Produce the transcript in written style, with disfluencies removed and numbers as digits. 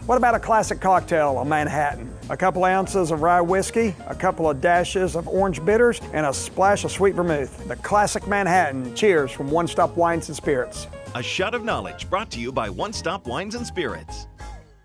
What about a classic cocktail, a Manhattan? A couple ounces of rye whiskey, a couple of dashes of orange bitters, and a splash of sweet vermouth. The classic Manhattan. Cheers from One Stop Wines and Spirits. A shot of knowledge brought to you by One Stop Wines and Spirits.